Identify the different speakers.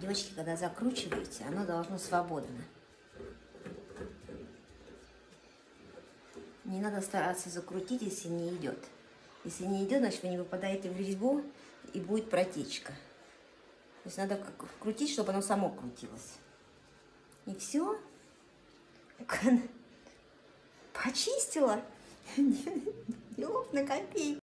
Speaker 1: девочки, когда закручиваете, оно должно свободно. Не надо стараться закрутить, если не идет. Если не идет, значит вы не выпадаете в резьбу и будет протечка. То есть надо крутить, чтобы оно само крутилось. И все. Почистила. Делов на копейку.